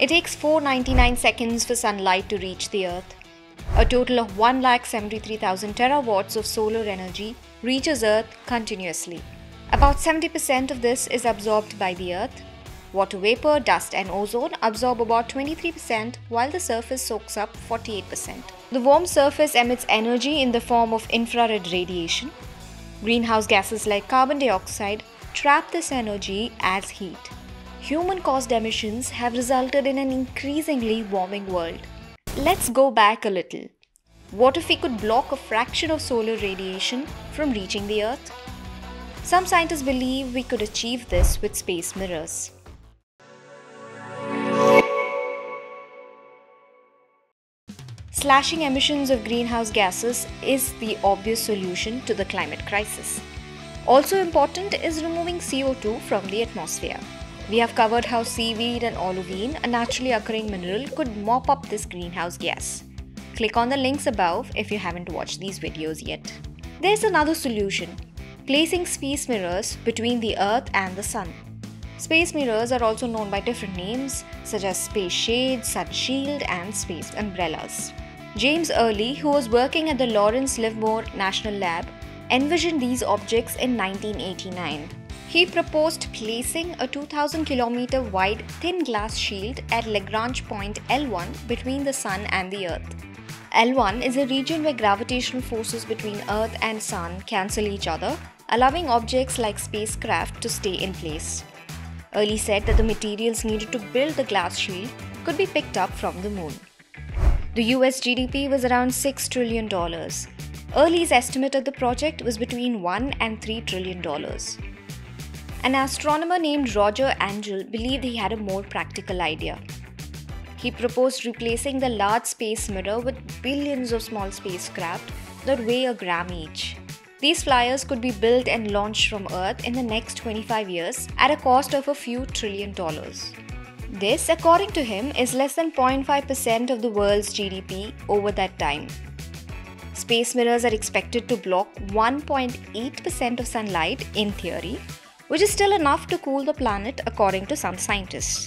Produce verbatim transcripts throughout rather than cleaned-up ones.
It takes four hundred ninety-nine seconds for sunlight to reach the Earth. A total of one lakh seventy-three thousand terawatts of solar energy reaches Earth continuously. About seventy percent of this is absorbed by the Earth. Water vapor, dust and ozone absorb about twenty-three percent while the surface soaks up forty-eight percent. The warm surface emits energy in the form of infrared radiation. Greenhouse gases like carbon dioxide trap this energy as heat. Human-caused emissions have resulted in an increasingly warming world. Let's go back a little. What if we could block a fraction of solar radiation from reaching the Earth? Some scientists believe we could achieve this with space mirrors. Slashing emissions of greenhouse gases is the obvious solution to the climate crisis. Also important is removing C O two from the atmosphere. We have covered how seaweed and olivine, a naturally occurring mineral, could mop up this greenhouse gas. Click on the links above if you haven't watched these videos yet. There's another solution: placing space mirrors between the Earth and the Sun. Space mirrors are also known by different names such as space shades, sun shield, and space umbrellas. James Early, who was working at the Lawrence Livermore National Lab, envisioned these objects in nineteen eighty-nine. He proposed placing a two thousand kilometer wide thin glass shield at Lagrange point L one between the Sun and the Earth. L one is a region where gravitational forces between Earth and Sun cancel each other, allowing objects like spacecraft to stay in place. Early said that the materials needed to build the glass shield could be picked up from the Moon. The U S G D P was around six trillion dollars. Early's estimate of the project was between one and three trillion dollars. An astronomer named Roger Angel believed he had a more practical idea. He proposed replacing the large space mirror with billions of small spacecraft that weigh a gram each. These flyers could be built and launched from Earth in the next twenty-five years at a cost of a few trillion dollars. This, according to him, is less than zero point five percent of the world's G D P over that time. Space mirrors are expected to block one point eight percent of sunlight in theory, which is still enough to cool the planet according to some scientists.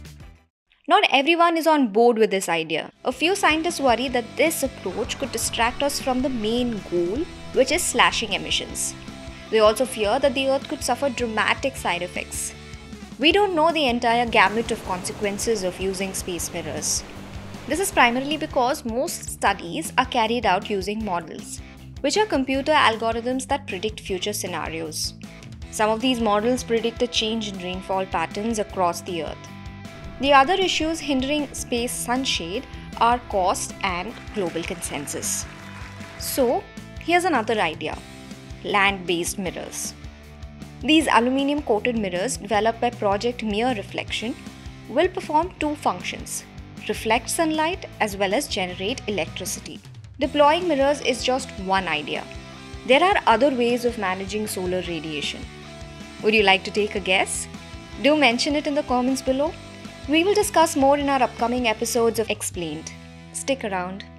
Not everyone is on board with this idea. A few scientists worry that this approach could distract us from the main goal, which is slashing emissions. They also fear that the Earth could suffer dramatic side effects. We don't know the entire gamut of consequences of using space mirrors. This is primarily because most studies are carried out using models, which are computer algorithms that predict future scenarios. Some of these models predict a change in rainfall patterns across the Earth. The other issues hindering space sunshade are cost and global consensus. So, here's another idea: land-based mirrors. These aluminium-coated mirrors, developed by Project Mere Reflection, will perform two functions: reflect sunlight as well as generate electricity. Deploying mirrors is just one idea. There are other ways of managing solar radiation. Would you like to take a guess? Do mention it in the comments below. We will discuss more in our upcoming episodes of Explained. Stick around.